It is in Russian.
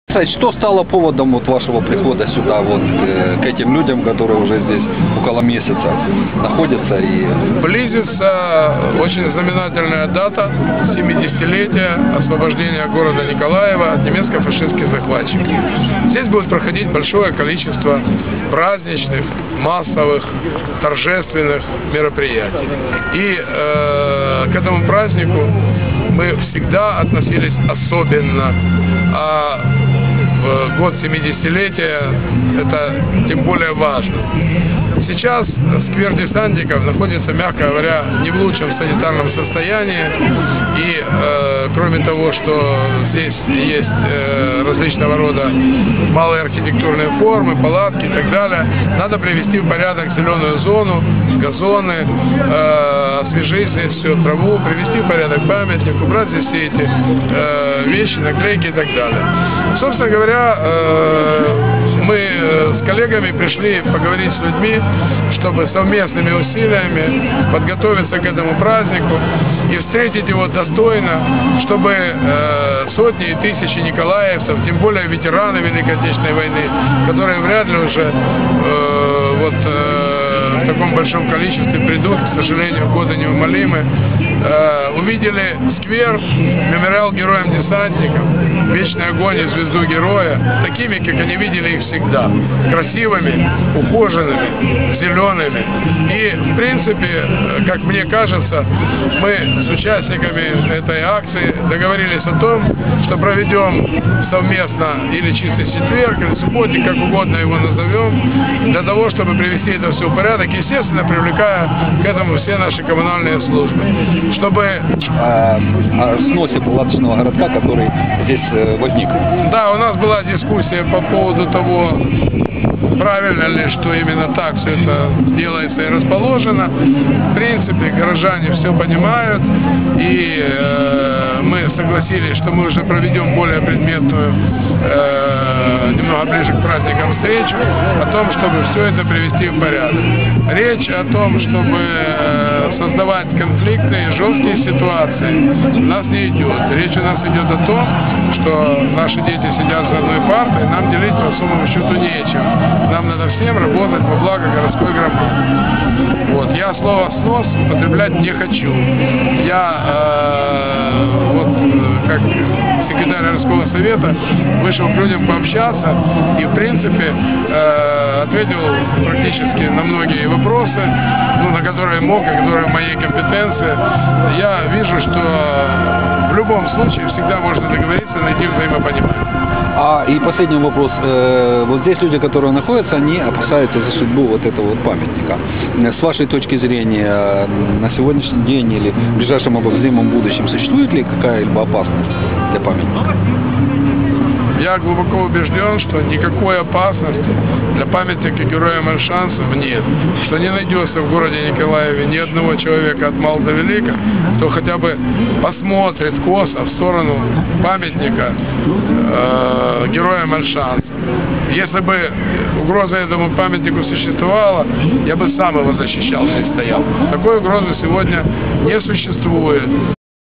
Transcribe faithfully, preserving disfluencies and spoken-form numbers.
Что стало поводом вот вашего прихода сюда, вот э, к этим людям, которые уже здесь около месяца находятся? И... Близится очень знаменательная дата — семидесятилетие освобождения города Николаева от немецко-фашистских захватчиков. Здесь будет проходить большое количество праздничных, массовых, торжественных мероприятий. И э, к этому празднику мы всегда относились особенно. А в год семидесятилетия это тем более важно. Сейчас сквер десантников находится, мягко говоря, не в лучшем санитарном состоянии. И э, кроме того, что здесь есть э, различного рода малые архитектурные формы, палатки и так далее, надо привести в порядок зеленую зону, газоны, э, освежить здесь все, траву, привести в порядок памятник, убрать здесь все эти э, вещи, наклейки и так далее. Собственно говоря, э, мы с коллегами пришли поговорить с людьми, чтобы совместными усилиями подготовиться к этому празднику и встретить его достойно, чтобы э, сотни и тысячи николаевцев, тем более ветераны Великой Отечественной войны, которые вряд ли уже э, вот, э, в таком большом количестве придут, к сожалению, годы неумолимы, э, увидели сквер, мемориал героям-десантникам, вечный огонь и звезду героя, такими, как они видели их всегда, красивыми, ухоженными, зелеными. И, в принципе, как мне кажется, мы с участниками этой акции договорились о том, что проведем совместно или чистый четверг, или субботник, как угодно его назовем, для того, чтобы привести это все в порядок, естественно, привлекая к этому все наши коммунальные службы, чтобы... О, о сносе палаточного городка, который здесь э, возник. Да, у нас была дискуссия по поводу того, правильно ли, что именно так все это делается и расположено. В принципе, горожане все понимают, и э, мы согласились, что мы уже проведем более предметную, э, немного ближе к праздникам встречу, о том, чтобы все это привести в порядок. Речь о том, чтобы э, создавать конфликтные, жесткие ситуации, у нас не идет. Речь у нас идет о том, что наши дети сидят за одной партой, нам делить по суммам счету нечем. Нам надо всем работать во благо городской громады. Вот. Я слово «снос» употреблять не хочу. Я э, вот как секретарь городского совета вышел к людям пообщаться и, в принципе, э, ответил практически на многие вопросы, ну, на которые мог, и которые в моей компетенции. Я вижу, что в любом случае всегда можно договориться, найти взаимопонимание. А и последний вопрос. Э, вот здесь люди, которые находятся, они опасаются за судьбу вот этого вот памятника. С вашей точки зрения, на сегодняшний день или в ближайшем обозримом будущем существует ли какая-либо опасность для памятника? Я глубоко убежден, что никакой опасности для памятника героям Альшанцев нет. Что не найдется в городе Николаеве ни одного человека от мала до велика, кто хотя бы посмотрит косо в сторону памятника э, героям Альшанцев. Если бы угроза этому памятнику существовала, я бы сам его защищал, здесь стоял. Такой угрозы сегодня не существует.